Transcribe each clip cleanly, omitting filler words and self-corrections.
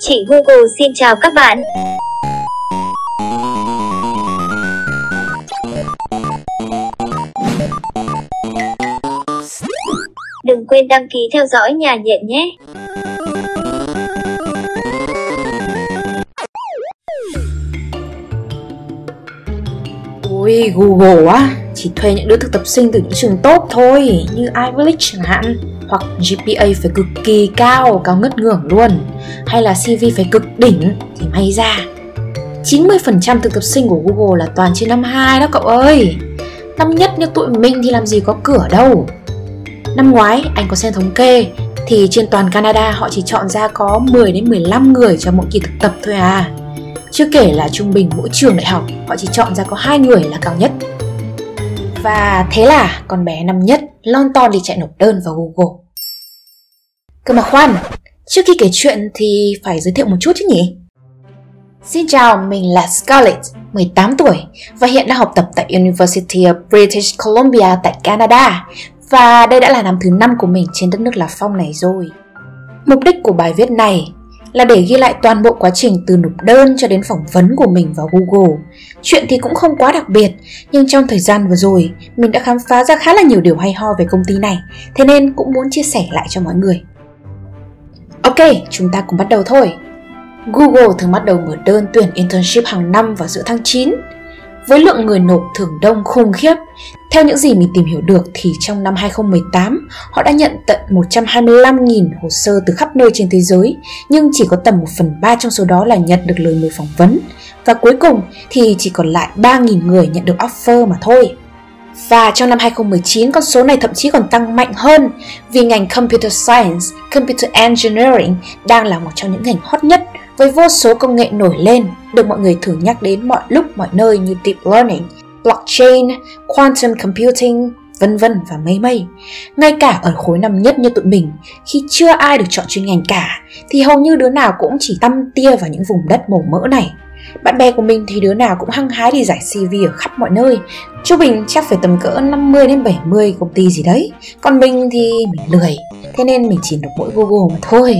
Chị Google xin chào các bạn. Đừng quên đăng ký theo dõi Nhà Nhện nhé. Ôi, Google á, chỉ thuê những đứa thực tập sinh từ những trường tốt thôi, như Ivy League chẳng hạn. Hoặc GPA phải cực kỳ cao, cao ngất ngưởng luôn. Hay là CV phải cực đỉnh thì may ra. 90% thực tập sinh của Google là toàn trên năm 2 đó cậu ơi. Năm nhất như tụi mình thì làm gì có cửa đâu. Năm ngoái anh có xem thống kê thì trên toàn Canada họ chỉ chọn ra có 10 đến 15 người cho mỗi kỳ thực tập thôi à. Chưa kể là trung bình mỗi trường đại học họ chỉ chọn ra có 2 người là cao nhất. Và thế là con bé năm nhất lon ton đi chạy nộp đơn vào Google. Cơ mà khoan, trước khi kể chuyện thì phải giới thiệu một chút chứ nhỉ? Xin chào, mình là Scarlett, 18 tuổi và hiện đang học tập tại University of British Columbia tại Canada. Và đây đã là năm thứ 5 của mình trên đất nước lá phong này rồi. Mục đích của bài viết này là để ghi lại toàn bộ quá trình từ nộp đơn cho đến phỏng vấn của mình vào Google. Chuyện thì cũng không quá đặc biệt, nhưng trong thời gian vừa rồi, mình đã khám phá ra khá là nhiều điều hay ho về công ty này, thế nên cũng muốn chia sẻ lại cho mọi người. Ok, chúng ta cùng bắt đầu thôi. Google thường bắt đầu mở đơn tuyển internship hàng năm vào giữa tháng 9. Với lượng người nộp thường đông khủng khiếp, theo những gì mình tìm hiểu được thì trong năm 2018, họ đã nhận tận 125.000 hồ sơ từ khắp nơi trên thế giới, nhưng chỉ có tầm 1/3 trong số đó là nhận được lời mời phỏng vấn. Và cuối cùng thì chỉ còn lại 3.000 người nhận được offer mà thôi. Và trong năm 2019, con số này thậm chí còn tăng mạnh hơn vì ngành Computer Science, Computer Engineering đang là một trong những ngành hot nhất với vô số công nghệ nổi lên được mọi người thường nhắc đến mọi lúc mọi nơi như Deep Learning, Blockchain, Quantum Computing, vân vân và mây mây. Ngay cả ở khối năm nhất như tụi mình, khi chưa ai được chọn chuyên ngành cả, thì hầu như đứa nào cũng chỉ tăm tia vào những vùng đất màu mỡ này. Bạn bè của mình thì đứa nào cũng hăng hái đi giải CV ở khắp mọi nơi. Trung bình chắc phải tầm cỡ 50 đến 70 công ty gì đấy. Còn mình thì mình lười, thế nên mình chỉ nộp mỗi Google mà thôi.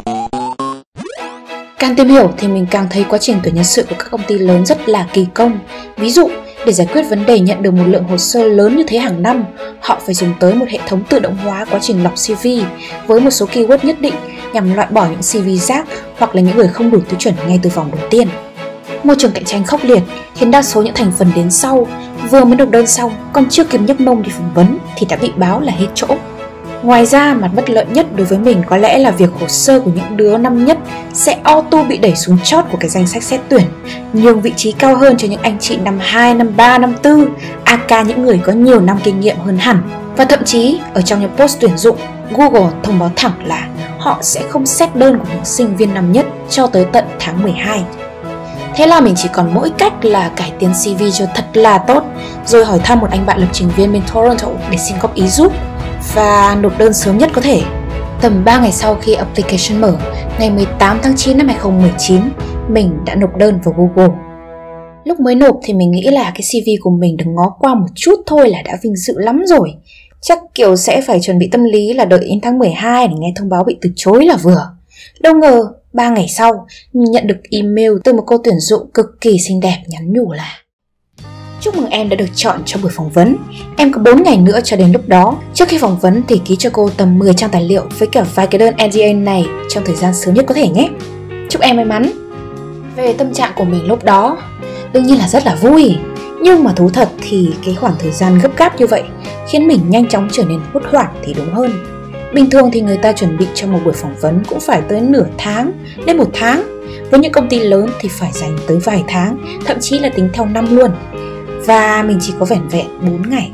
Càng tìm hiểu thì mình càng thấy quá trình tuyển nhân sự của các công ty lớn rất là kỳ công. Ví dụ, để giải quyết vấn đề nhận được một lượng hồ sơ lớn như thế hàng năm, họ phải dùng tới một hệ thống tự động hóa quá trình lọc CV với một số keyword nhất định nhằm loại bỏ những CV rác hoặc là những người không đủ tiêu chuẩn ngay từ vòng đầu tiên. Môi trường cạnh tranh khốc liệt khiến đa số những thành phần đến sau vừa mới nộp đơn xong, còn chưa kịp nhấc mông đi phỏng vấn thì đã bị báo là hết chỗ. Ngoài ra, mặt bất lợi nhất đối với mình có lẽ là việc hồ sơ của những đứa năm nhất sẽ auto bị đẩy xuống chót của cái danh sách xét tuyển, nhường vị trí cao hơn cho những anh chị năm 2, năm 3, năm 4, aka những người có nhiều năm kinh nghiệm hơn hẳn. Và thậm chí, ở trong những post tuyển dụng, Google thông báo thẳng là họ sẽ không xét đơn của những sinh viên năm nhất cho tới tận tháng 12. Thế là mình chỉ còn mỗi cách là cải tiến CV cho thật là tốt, rồi hỏi thăm một anh bạn lập trình viên bên Toronto để xin góp ý giúp và nộp đơn sớm nhất có thể. Tầm 3 ngày sau khi application mở, ngày 18 tháng 9 năm 2019, mình đã nộp đơn vào Google. Lúc mới nộp thì mình nghĩ là cái CV của mình được ngó qua một chút thôi là đã vinh dự lắm rồi. Chắc kiểu sẽ phải chuẩn bị tâm lý là đợi đến tháng 12 để nghe thông báo bị từ chối là vừa. Đâu ngờ 3 ngày sau, mình nhận được email từ một cô tuyển dụng cực kỳ xinh đẹp nhắn nhủ là: chúc mừng em đã được chọn cho buổi phỏng vấn. Em có 4 ngày nữa cho đến lúc đó. Trước khi phỏng vấn thì ký cho cô tầm 10 trang tài liệu với cả vài cái đơn NDA này trong thời gian sớm nhất có thể nhé. Chúc em may mắn. Về tâm trạng của mình lúc đó, đương nhiên là rất là vui. Nhưng mà thú thật thì cái khoảng thời gian gấp gáp như vậy khiến mình nhanh chóng trở nên hốt hoảng thì đúng hơn. Bình thường thì người ta chuẩn bị cho một buổi phỏng vấn cũng phải tới nửa tháng đến 1 tháng. Với những công ty lớn thì phải dành tới vài tháng, thậm chí là tính theo năm luôn. Và mình chỉ có vẻn vẹn 4 ngày.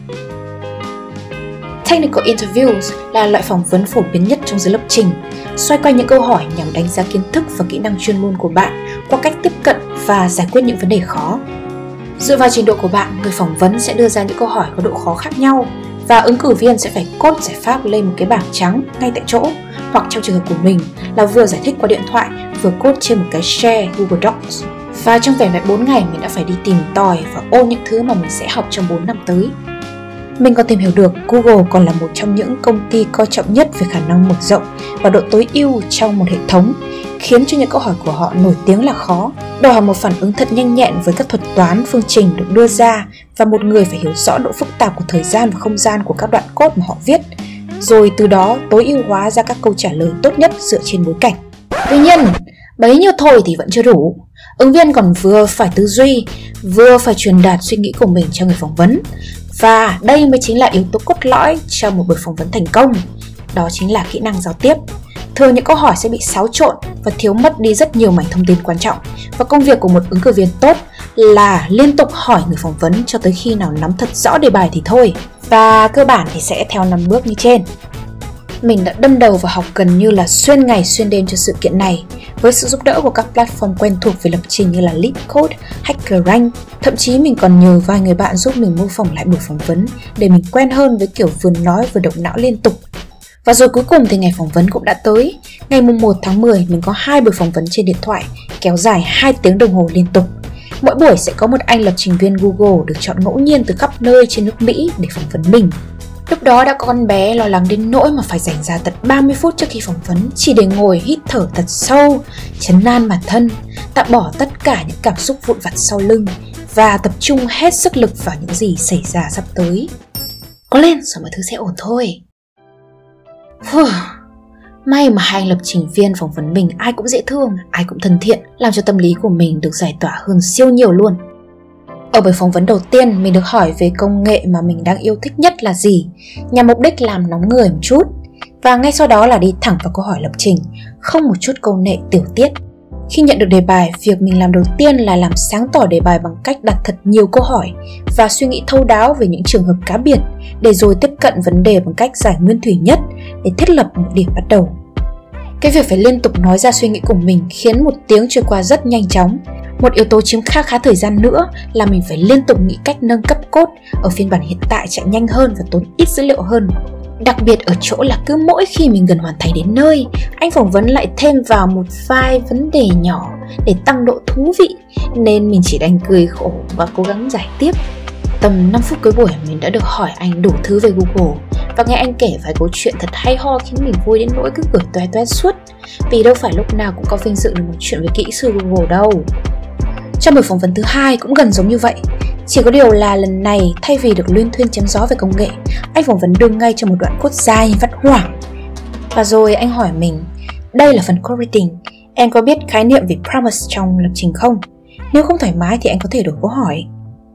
Technical interviews là loại phỏng vấn phổ biến nhất trong giới lập trình, xoay quanh những câu hỏi nhằm đánh giá kiến thức và kỹ năng chuyên môn của bạn qua cách tiếp cận và giải quyết những vấn đề khó. Dựa vào trình độ của bạn, người phỏng vấn sẽ đưa ra những câu hỏi có độ khó khác nhau và ứng cử viên sẽ phải code giải pháp lên một cái bảng trắng ngay tại chỗ, hoặc trong trường hợp của mình là vừa giải thích qua điện thoại vừa code trên một cái share Google Docs. Và trong vẻn vẹn 4 ngày mình đã phải đi tìm tòi và ôn những thứ mà mình sẽ học trong 4 năm tới. Mình còn tìm hiểu được Google còn là một trong những công ty coi trọng nhất về khả năng mở rộng và độ tối ưu trong một hệ thống, khiến cho những câu hỏi của họ nổi tiếng là khó, đòi hỏi một phản ứng thật nhanh nhẹn với các thuật toán, phương trình được đưa ra, và một người phải hiểu rõ độ phức tạp của thời gian và không gian của các đoạn code mà họ viết, rồi từ đó tối ưu hóa ra các câu trả lời tốt nhất dựa trên bối cảnh. Tuy nhiên, bấy nhiêu thôi thì vẫn chưa đủ. Ứng viên còn vừa phải tư duy, vừa phải truyền đạt suy nghĩ của mình cho người phỏng vấn. Và đây mới chính là yếu tố cốt lõi cho một buổi phỏng vấn thành công. Đó chính là kỹ năng giao tiếp. Thường những câu hỏi sẽ bị xáo trộn và thiếu mất đi rất nhiều mảnh thông tin quan trọng. Và công việc của một ứng cử viên tốt là liên tục hỏi người phỏng vấn cho tới khi nào nắm thật rõ đề bài thì thôi. Và cơ bản thì sẽ theo 5 bước như trên. Mình đã đâm đầu vào học gần như là xuyên ngày xuyên đêm cho sự kiện này, với sự giúp đỡ của các platform quen thuộc về lập trình như là LeetCode, HackerRank. Thậm chí mình còn nhờ vài người bạn giúp mình mô phỏng lại buổi phỏng vấn để mình quen hơn với kiểu vừa nói vừa động não liên tục. Và rồi cuối cùng thì ngày phỏng vấn cũng đã tới. Ngày 1 tháng 10 mình có 2 buổi phỏng vấn trên điện thoại, kéo dài 2 tiếng đồng hồ liên tục. Mỗi buổi sẽ có một anh lập trình viên Google được chọn ngẫu nhiên từ khắp nơi trên nước Mỹ để phỏng vấn mình. Lúc đó đã có con bé lo lắng đến nỗi mà phải dành ra tận 30 phút trước khi phỏng vấn chỉ để ngồi hít thở thật sâu, trấn an bản thân, tạm bỏ tất cả những cảm xúc vụn vặt sau lưng và tập trung hết sức lực vào những gì xảy ra sắp tới. Có lên rồi mọi thứ sẽ ổn thôi. May mà hai anh lập trình viên phỏng vấn mình ai cũng dễ thương, ai cũng thân thiện, làm cho tâm lý của mình được giải tỏa hơn siêu nhiều luôn. Ở buổi phỏng vấn đầu tiên, mình được hỏi về công nghệ mà mình đang yêu thích nhất là gì, nhằm mục đích làm nóng người một chút. Và ngay sau đó là đi thẳng vào câu hỏi lập trình, không một chút câu nệ tiểu tiết. Khi nhận được đề bài, việc mình làm đầu tiên là làm sáng tỏ đề bài bằng cách đặt thật nhiều câu hỏi và suy nghĩ thấu đáo về những trường hợp cá biệt, để rồi tiếp cận vấn đề bằng cách giải nguyên thủy nhất để thiết lập một điểm bắt đầu. Cái việc phải liên tục nói ra suy nghĩ của mình khiến một tiếng trôi qua rất nhanh chóng. Một yếu tố chiếm khá thời gian nữa là mình phải liên tục nghĩ cách nâng cấp code ở phiên bản hiện tại chạy nhanh hơn và tốn ít dữ liệu hơn. Đặc biệt ở chỗ là cứ mỗi khi mình gần hoàn thành đến nơi, anh phỏng vấn lại thêm vào một vài vấn đề nhỏ để tăng độ thú vị, nên mình chỉ đành cười khổ và cố gắng giải tiếp. Tầm 5 phút cuối buổi mình đã được hỏi anh đủ thứ về Google và nghe anh kể vài câu chuyện thật hay ho khiến mình vui đến nỗi cứ cười toe toét suốt, vì đâu phải lúc nào cũng có vinh dự được nói chuyện với kỹ sư Google đâu. Trong buổi phỏng vấn thứ hai cũng gần giống như vậy, chỉ có điều là lần này thay vì được luyên thuyên chém gió về công nghệ, anh phỏng vấn đưa ngay cho một đoạn code dài như vắt hoảng. Và rồi anh hỏi mình, đây là phần code reading, em có biết khái niệm về promise trong lập trình không? Nếu không thoải mái thì anh có thể đổi câu hỏi.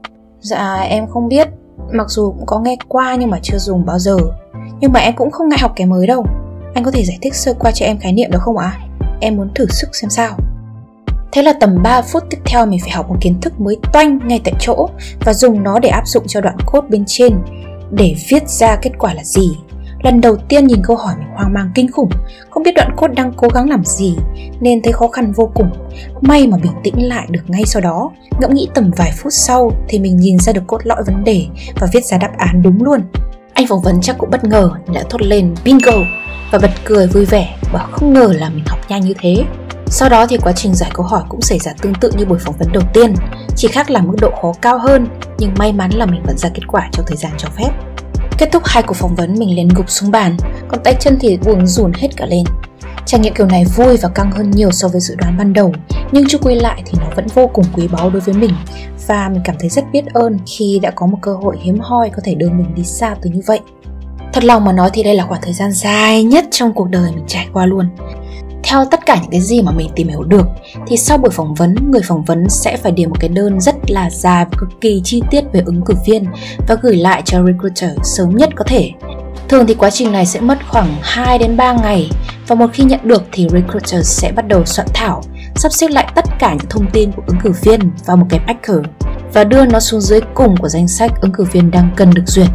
Dạ em không biết, mặc dù cũng có nghe qua nhưng mà chưa dùng bao giờ. Nhưng mà em cũng không ngại học cái mới đâu. Anh có thể giải thích sơ qua cho em khái niệm được không ạ? Em muốn thử sức xem sao. Thế là tầm 3 phút tiếp theo mình phải học một kiến thức mới toanh ngay tại chỗ và dùng nó để áp dụng cho đoạn code bên trên để viết ra kết quả là gì. Lần đầu tiên nhìn câu hỏi mình hoang mang kinh khủng, không biết đoạn code đang cố gắng làm gì nên thấy khó khăn vô cùng. May mà bình tĩnh lại được ngay sau đó. Ngẫm nghĩ tầm vài phút sau thì mình nhìn ra được cốt lõi vấn đề và viết ra đáp án đúng luôn. Anh phỏng vấn chắc cũng bất ngờ đã thốt lên bingo và bật cười vui vẻ, bảo không ngờ là mình học nhanh như thế. Sau đó thì quá trình giải câu hỏi cũng xảy ra tương tự như buổi phỏng vấn đầu tiên, chỉ khác là mức độ khó cao hơn, nhưng may mắn là mình vẫn ra kết quả trong thời gian cho phép. Kết thúc 2 cuộc phỏng vấn mình liền gục xuống bàn, còn tay chân thì buồn rùn hết cả lên. Trải nghiệm kiểu này vui và căng hơn nhiều so với dự đoán ban đầu, nhưng chung quy lại thì nó vẫn vô cùng quý báu đối với mình, và mình cảm thấy rất biết ơn khi đã có một cơ hội hiếm hoi có thể đưa mình đi xa tới như vậy. Thật lòng mà nói thì đây là khoảng thời gian dài nhất trong cuộc đời mình trải qua luôn. Theo tất cả những cái gì mà mình tìm hiểu được thì sau buổi phỏng vấn, người phỏng vấn sẽ phải điền một cái đơn rất là dài và cực kỳ chi tiết về ứng cử viên và gửi lại cho recruiter sớm nhất có thể. Thường thì quá trình này sẽ mất khoảng 2 đến 3 ngày, và một khi nhận được thì recruiter sẽ bắt đầu soạn thảo, sắp xếp lại tất cả những thông tin của ứng cử viên vào một cái packer và đưa nó xuống dưới cùng của danh sách ứng cử viên đang cần được duyệt.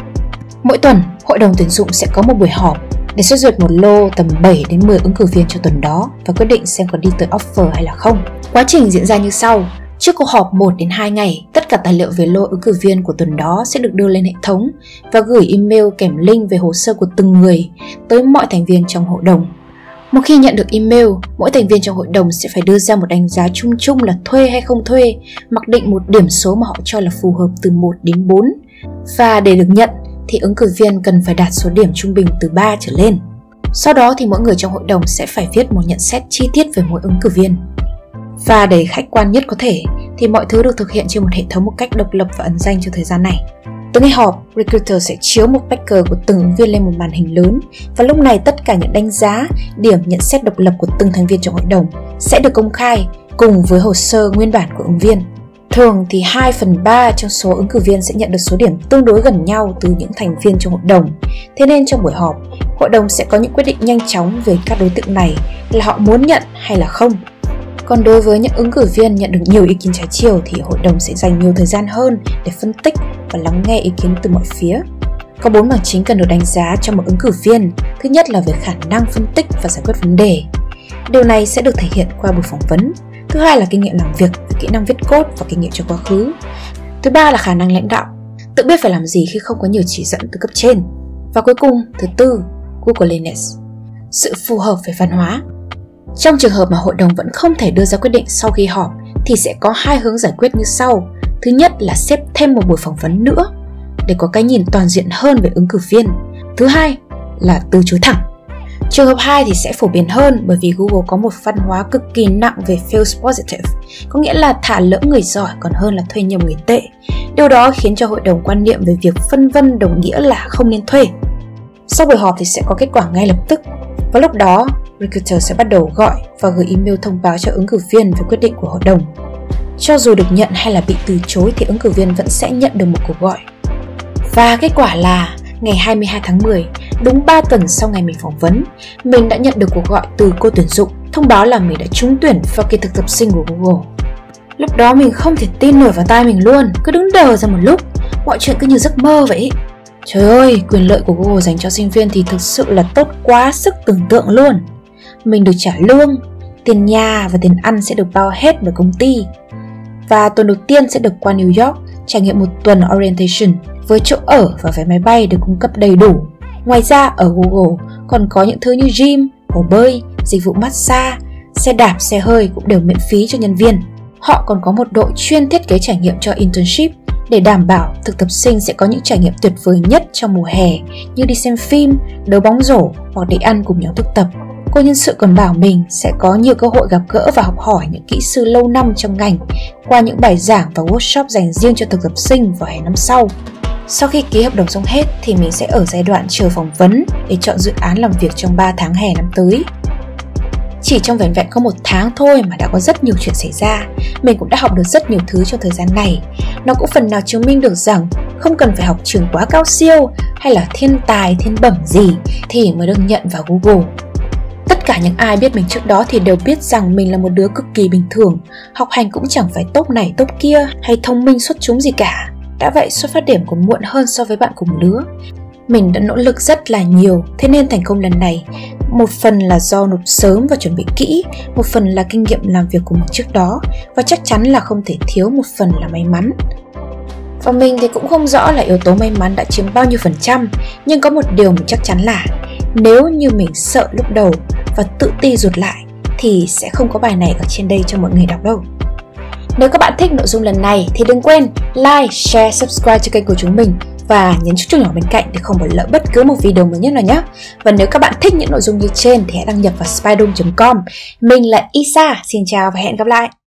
Mỗi tuần, hội đồng tuyển dụng sẽ có một buổi họp để xét duyệt một lô tầm 7 đến 10 ứng cử viên cho tuần đó và quyết định xem có đi tới offer hay là không. Quá trình diễn ra như sau. Trước cuộc họp 1 đến 2 ngày, tất cả tài liệu về lô ứng cử viên của tuần đó sẽ được đưa lên hệ thống và gửi email kèm link về hồ sơ của từng người tới mọi thành viên trong hội đồng. Một khi nhận được email, mỗi thành viên trong hội đồng sẽ phải đưa ra một đánh giá chung chung là thuê hay không thuê, mặc định một điểm số mà họ cho là phù hợp từ 1 đến 4. Và để được nhận thì ứng cử viên cần phải đạt số điểm trung bình từ 3 trở lên. Sau đó thì mỗi người trong hội đồng sẽ phải viết một nhận xét chi tiết về mỗi ứng cử viên. Và để khách quan nhất có thể thì mọi thứ được thực hiện trên một hệ thống một cách độc lập và ẩn danh cho thời gian này. Từ ngày họp, Recruiter sẽ chiếu một packer của từng ứng viên lên một màn hình lớn, và lúc này tất cả những đánh giá, điểm nhận xét độc lập của từng thành viên trong hội đồng sẽ được công khai cùng với hồ sơ nguyên bản của ứng viên. Thường thì 2/3 trong số ứng cử viên sẽ nhận được số điểm tương đối gần nhau từ những thành viên trong hội đồng. Thế nên trong buổi họp, hội đồng sẽ có những quyết định nhanh chóng về các đối tượng này là họ muốn nhận hay là không. Còn đối với những ứng cử viên nhận được nhiều ý kiến trái chiều thì hội đồng sẽ dành nhiều thời gian hơn để phân tích và lắng nghe ý kiến từ mọi phía. Có 4 mảng chính cần được đánh giá cho một ứng cử viên. Thứ nhất là về khả năng phân tích và giải quyết vấn đề. Điều này sẽ được thể hiện qua buổi phỏng vấn. Thứ hai là kinh nghiệm làm việc, kỹ năng viết code và kinh nghiệm trong quá khứ. Thứ ba là khả năng lãnh đạo, tự biết phải làm gì khi không có nhiều chỉ dẫn từ cấp trên. Và cuối cùng, thứ tư, Googliness, sự phù hợp về văn hóa. Trong trường hợp mà hội đồng vẫn không thể đưa ra quyết định sau khi họp thì sẽ có 2 hướng giải quyết như sau. Thứ nhất là xếp thêm một buổi phỏng vấn nữa để có cái nhìn toàn diện hơn về ứng cử viên. Thứ hai là từ chối thẳng. Trường hợp 2 thì sẽ phổ biến hơn bởi vì Google có một văn hóa cực kỳ nặng về false positive, có nghĩa là thả lỡ người giỏi còn hơn là thuê nhầm người tệ. Điều đó khiến cho hội đồng quan niệm về việc phân vân đồng nghĩa là không nên thuê. Sau buổi họp thì sẽ có kết quả ngay lập tức, và lúc đó Recruiter sẽ bắt đầu gọi và gửi email thông báo cho ứng cử viên về quyết định của hội đồng. Cho dù được nhận hay là bị từ chối thì ứng cử viên vẫn sẽ nhận được một cuộc gọi. Và kết quả là ngày 22 tháng 10, đúng 3 tuần sau ngày mình phỏng vấn, mình đã nhận được cuộc gọi từ cô tuyển dụng thông báo là mình đã trúng tuyển vào kỳ thực tập sinh của Google. Lúc đó mình không thể tin nổi vào tai mình luôn, cứ đứng đờ ra một lúc, mọi chuyện cứ như giấc mơ vậy. Trời ơi, quyền lợi của Google dành cho sinh viên thì thực sự là tốt quá sức tưởng tượng luôn. Mình được trả lương, tiền nhà và tiền ăn sẽ được bao hết bởi công ty. Và tuần đầu tiên sẽ được qua New York trải nghiệm một tuần orientation với chỗ ở và vé máy bay được cung cấp đầy đủ. Ngoài ra ở Google còn có những thứ như gym, hồ bơi, dịch vụ massage, xe đạp, xe hơi cũng đều miễn phí cho nhân viên. Họ còn có một đội chuyên thiết kế trải nghiệm cho internship để đảm bảo thực tập sinh sẽ có những trải nghiệm tuyệt vời nhất trong mùa hè như đi xem phim, đấu bóng rổ hoặc đi ăn cùng nhóm thực tập. Cô nhân sự còn bảo mình sẽ có nhiều cơ hội gặp gỡ và học hỏi những kỹ sư lâu năm trong ngành qua những bài giảng và workshop dành riêng cho thực tập sinh vào hè năm sau. Sau khi ký hợp đồng xong hết thì mình sẽ ở giai đoạn chờ phỏng vấn để chọn dự án làm việc trong 3 tháng hè năm tới. Chỉ trong vẻn vẹn có 1 tháng thôi mà đã có rất nhiều chuyện xảy ra. Mình cũng đã học được rất nhiều thứ trong thời gian này. Nó cũng phần nào chứng minh được rằng không cần phải học trường quá cao siêu hay là thiên tài, thiên bẩm gì thì mới được nhận vào Google. Tất cả những ai biết mình trước đó thì đều biết rằng mình là một đứa cực kỳ bình thường, học hành cũng chẳng phải top này top kia hay thông minh xuất chúng gì cả. Đã vậy xuất phát điểm còn muộn hơn so với bạn cùng lứa. Mình đã nỗ lực rất là nhiều, thế nên thành công lần này một phần là do nộp sớm và chuẩn bị kỹ, một phần là kinh nghiệm làm việc của mình trước đó, và chắc chắn là không thể thiếu một phần là may mắn. Và mình thì cũng không rõ là yếu tố may mắn đã chiếm bao nhiêu %, nhưng có một điều mình chắc chắn là nếu như mình sợ lúc đầu và tự ti rụt lại thì sẽ không có bài này ở trên đây cho mọi người đọc đâu. Nếu các bạn thích nội dung lần này thì đừng quên like, share, subscribe cho kênh của chúng mình và nhấn chuông nhỏ bên cạnh để không bỏ lỡ bất cứ một video mới nhất nào nhé. Và nếu các bạn thích những nội dung như trên thì hãy đăng nhập vào spydom.com. Mình là Isa, xin chào và hẹn gặp lại.